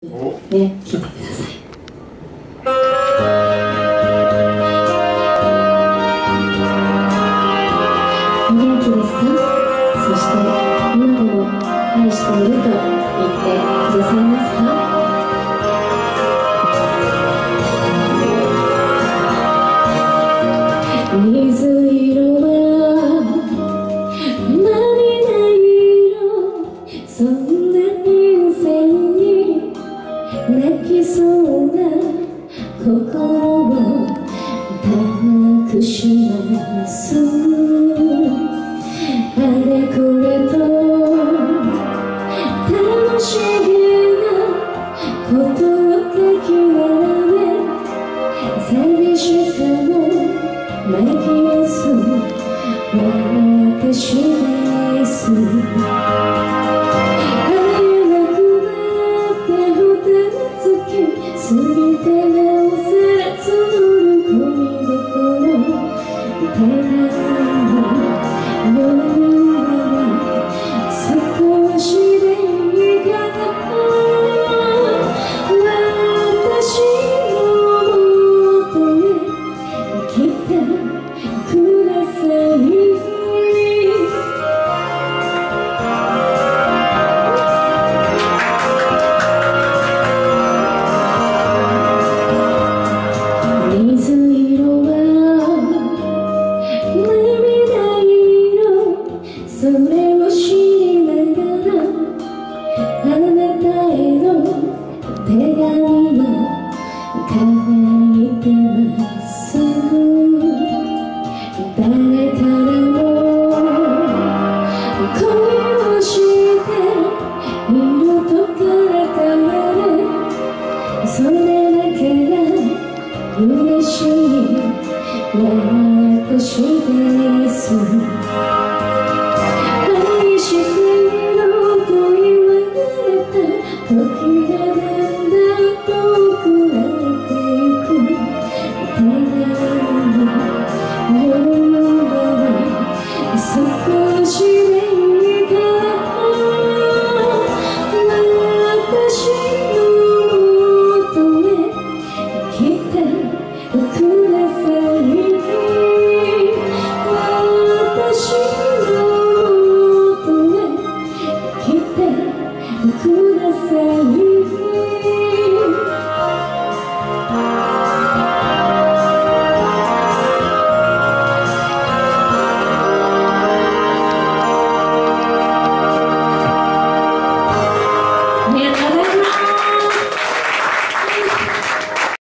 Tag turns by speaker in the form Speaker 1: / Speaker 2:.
Speaker 1: ね、聞いてください。お元気ですか？そして今でも愛していると言ってくださいますか？水色は涙色、そんな人生に泣きそうな心を託します。あれこれと楽しげなことを書き並べ、寂しさも泣きやす私です。過ぎてなおさら募る恋心、手紙を読んだら少しでいいから私の元へ来てください。それを知りながらあなたへの手紙が書いてます。誰からも恋をしているとからかわれ、それだけが嬉しい私です。愛していると言われた時が